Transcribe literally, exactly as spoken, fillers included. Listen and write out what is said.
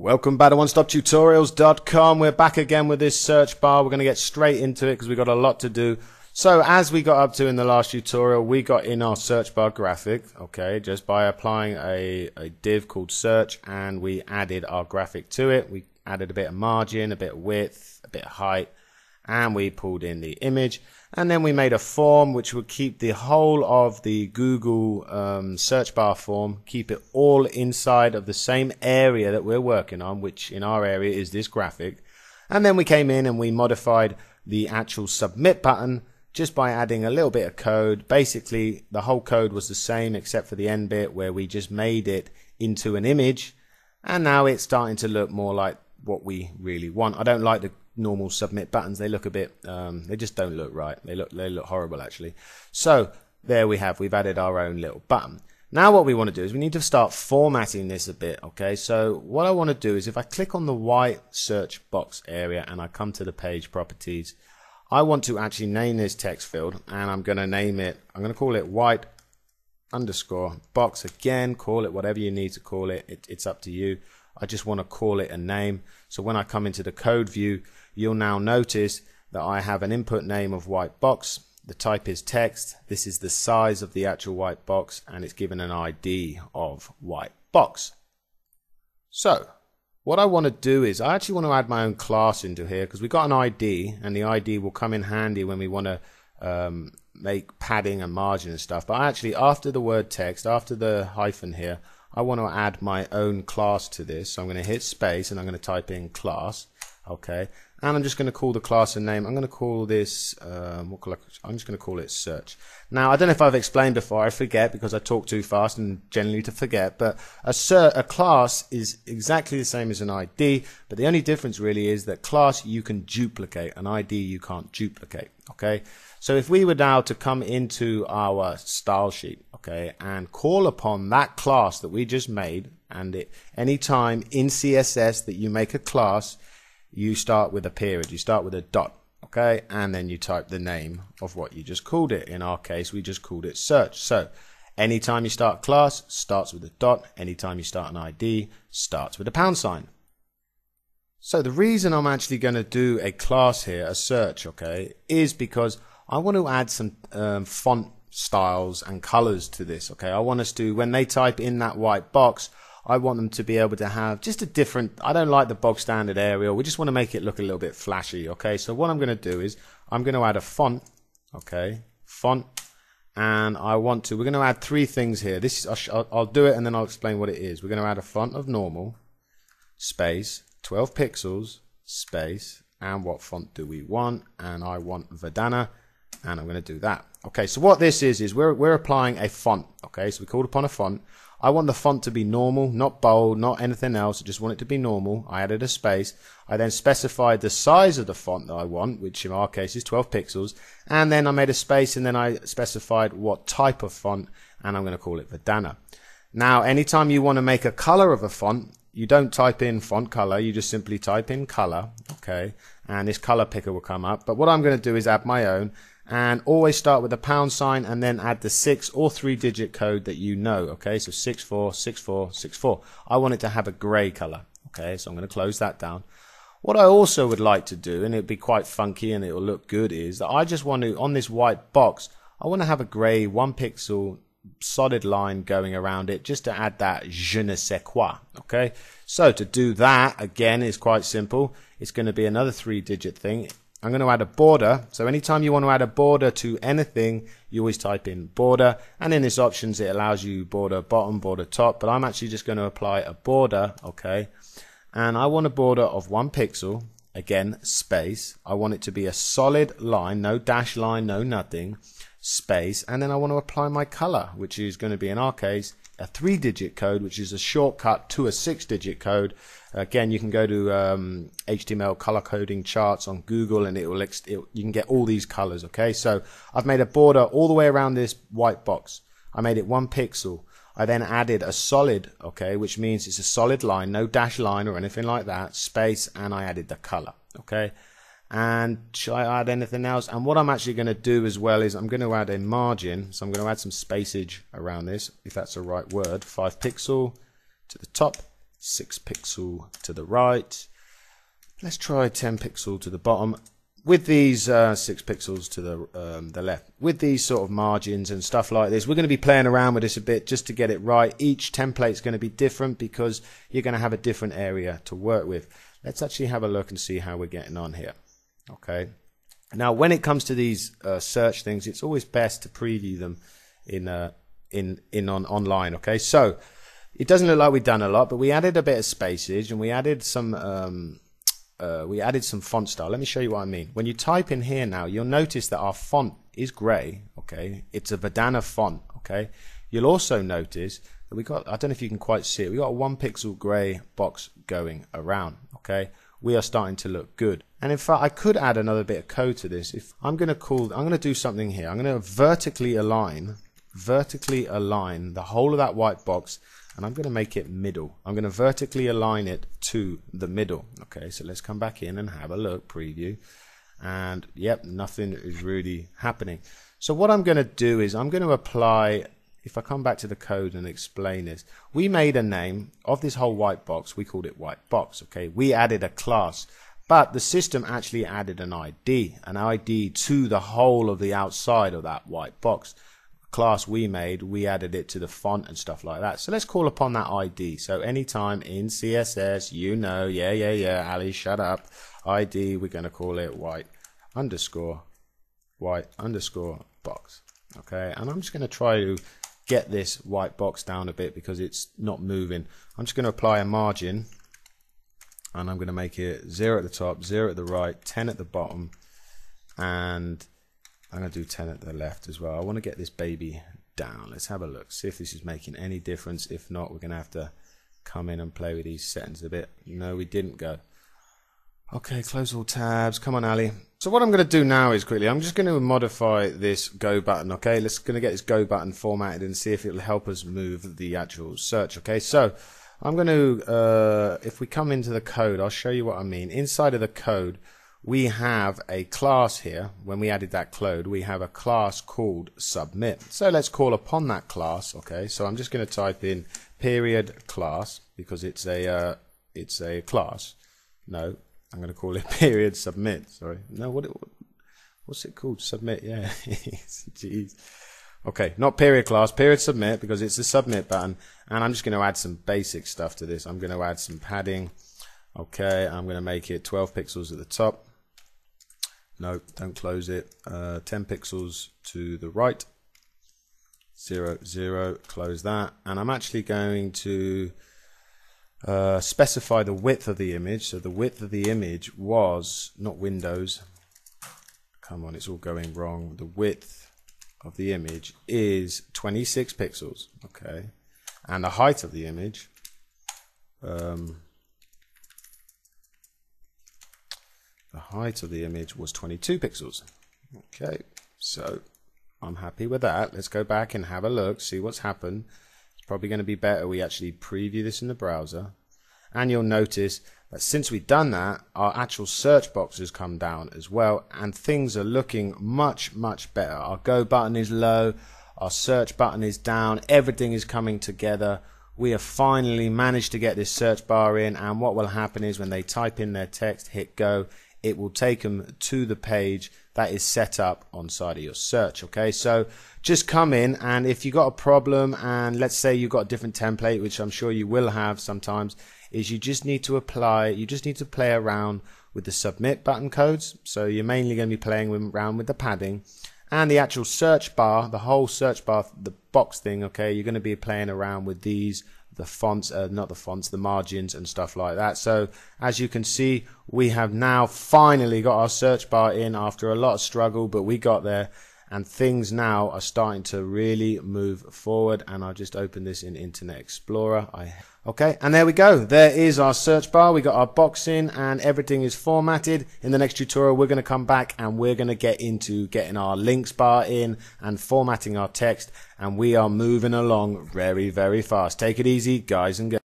Welcome back to one stop tutorials dot com. We're back again with this search bar. We're going to get straight into it because we've got a lot to do. So as we got up to in the last tutorial, we got in our search bar graphic, okay, just by applying a, a div called search, and we added our graphic to it. We added a bit of margin, a bit of width, a bit of height, and we pulled in the image. And then we made a form which would keep the whole of the Google um, search bar form, keep it all inside of the same area that we're working on, which in our area is this graphic. And then we came in and we modified the actual submit button just by adding a little bit of code. Basically, the whole code was the same except for the end bit where we just made it into an image. And now it's starting to look more like what we really want. I don't like the normal submit buttons. They look a bit um they just don't look right. They look they look horrible actually. So there we have, we've added our own little button. Now what we want to do is we need to start formatting this a bit. Okay, so what I want to do is if I click on the white search box area and I come to the page properties, I want to actually name this text field, and I'm going to name it, I'm going to call it white underscore box. Again, call it whatever you need to call it, it it's up to you. I just want to call it a name. So when I come into the code view, you'll now notice that I have an input name of white box. The type is text. This is the size of the actual white box, and it's given an I D of white box. So what I want to do is I actually want to add my own class into here because we've got an I D, and the I D will come in handy when we want to um, make padding and margin and stuff. But actually, after the word text, after the hyphen here, I want to add my own class to this. So I'm going to hit space and I'm going to type in class. Okay, and I'm just going to call the class a name. I'm going to call this um, what call I, I'm just going to call it search. Now I don't know if I've explained before, I forget because I talk too fast and generally to forget, but a, ser a class is exactly the same as an I D, but the only difference really is that class you can duplicate, an I D you can't duplicate. Okay, so if we were now to come into our style sheet, okay, and call upon that class that we just made, and it, anytime in C S S that you make a class, you start with a period, you start with a dot, okay, and then you type the name of what you just called it. In our case, we just called it search. So anytime you start a class, starts with a dot. Anytime you start an I D, starts with a pound sign. So the reason I'm actually going to do a class here, a search, okay, is because I want to add some um, font styles and colors to this. Okay, I want us to, when they type in that white box, I want them to be able to have just a different, I don't like the bog standard Arial, we just want to make it look a little bit flashy. Okay, so what I'm going to do is I'm going to add a font, okay, font, and I want to, we're going to add three things here. This is, I'll, I'll do it and then I'll explain what it is. We're going to add a font of normal, space, twelve pixels, space, and what font do we want? And I want Verdana, and I'm going to do that. Okay, so what this is is we're we're applying a font. Okay, so we called upon a font. I want the font to be normal, not bold, not anything else. I just want it to be normal. I added a space. I then specified the size of the font that I want, which in our case is twelve pixels, and then I made a space, and then I specified what type of font, and I'm going to call it Verdana. Now, anytime you want to make a color of a font, you don't type in font color, you just simply type in color, okay, and this color picker will come up. But what I'm going to do is add my own, and always start with a pound sign and then add the six or three digit code that you know. Okay, so six four six four six four. I want it to have a gray color. Okay, so I'm going to close that down. What I also would like to do, and it'd be quite funky and it'll look good, is that I just want to, on this white box, I want to have a gray one pixel solid line going around it, just to add that je ne sais quoi. Okay, so to do that again is quite simple. It's going to be another three digit thing. I'm going to add a border. So anytime you want to add a border to anything, you always type in border, and in this options it allows you border bottom, border top, but I'm actually just going to apply a border. Okay, and I want a border of one pixel, again space. I want it to be a solid line, no dash line, no nothing, space, and then I want to apply my color, which is going to be in our case a three digit code, which is a shortcut to a six digit code. Again, you can go to um, H T M L color coding charts on Google, and it will it, you can get all these colors. Okay, so I've made a border all the way around this white box. I made it one pixel. I then added a solid, okay, which means it's a solid line, no dash line or anything like that, space, and I added the color. Okay, and should I add anything else? And what I'm actually going to do as well is I'm going to add a margin, so I'm going to add some spacage around this, if that's the right word. Five pixel to the top, six pixel to the right. Let's try ten pixel to the bottom. With these uh, six pixels to the um, the left, with these sort of margins and stuff like this, we're going to be playing around with this a bit just to get it right. Each template is going to be different because you're going to have a different area to work with. Let's actually have a look and see how we're getting on here. Okay. Now, when it comes to these uh, search things, it's always best to preview them in uh, in in on online. Okay, so it doesn't look like we've done a lot, but we added a bit of spacage and we added some. Um, Uh, we added some font style. Let me show you what I mean. When you type in here now, you'll notice that our font is grey. Okay, it's a Verdana font. Okay, you'll also notice that we got, I don't know if you can quite see it, we got a one pixel grey box going around. Okay, we are starting to look good. And in fact, I could add another bit of code to this. If I'm going to call, I'm going to do something here. I'm going to vertically align, vertically align the whole of that white box. And I'm going to make it middle. I'm going to vertically align it to the middle. Okay, so let's come back in and have a look, preview. And yep, nothing is really happening. So what I'm going to do is I'm going to apply, if I come back to the code and explain this, we made a name of this whole white box. We called it white box. Okay, we added a class, but the system actually added an I D, an I D to the whole of the outside of that white box. Class we made, we added it to the font and stuff like that. So let's call upon that I D. So anytime in C S S, you know, yeah, yeah, yeah, Ali, shut up. I D, we're going to call it white underscore, white underscore box. Okay, and I'm just going to try to get this white box down a bit because it's not moving. I'm just going to apply a margin and I'm going to make it zero at the top, zero at the right, ten at the bottom, and I'm going to do ten at the left as well. I want to get this baby down. Let's have a look. See if this is making any difference. If not, we're going to have to come in and play with these settings a bit. No, we didn't go. Okay, close all tabs. Come on, Ali. So what I'm going to do now is quickly, I'm just going to modify this go button. Okay, let's going to get this go button formatted and see if it will help us move the actual search. Okay, so I'm going to, uh, if we come into the code, I'll show you what I mean. Inside of the code, we have a class here. When we added that code, we have a class called submit. So let's call upon that class. Okay, so I'm just going to type in period class because it's a uh, it's a class. No, I'm going to call it period submit. Sorry, no, what, it, what what's it called? Submit. Yeah, jeez. Okay, not period class, period submit because it's the submit button. And I'm just going to add some basic stuff to this. I'm going to add some padding. Okay, I'm going to make it twelve pixels at the top. No, don't close it. Uh, ten pixels to the right. Zero, zero, close that. And I'm actually going to uh, specify the width of the image. So the width of the image was, not Windows. Come on, it's all going wrong. The width of the image is twenty-six pixels. Okay. And the height of the image, um, the height of the image was twenty-two pixels. Okay, so I'm happy with that. Let's go back and have a look, see what's happened. It's probably going to be better we actually preview this in the browser. And you'll notice that since we've done that, our actual search box has come down as well, and things are looking much, much better. Our go button is low, our search button is down, everything is coming together. We have finally managed to get this search bar in, and what will happen is when they type in their text, hit go, it will take them to the page that is set up on side of your search. Okay, so just come in, and if you got a problem, and let's say you've got a different template, which I'm sure you will have sometimes, is you just need to apply, you just need to play around with the submit button codes. So you're mainly going to be playing around with the padding and the actual search bar, the whole search bar, the box thing. Okay, you're going to be playing around with these, the fonts, uh, not the fonts, the margins and stuff like that. So as you can see, we have now finally got our search bar in after a lot of struggle, but we got there, and things now are starting to really move forward. And I'll just open this in Internet Explorer. I Okay, and there we go. There is our search bar. We got our box in and everything is formatted. In the next tutorial, we're going to come back and we're going to get into getting our links bar in and formatting our text. And we are moving along very, very fast. Take it easy, guys and girls.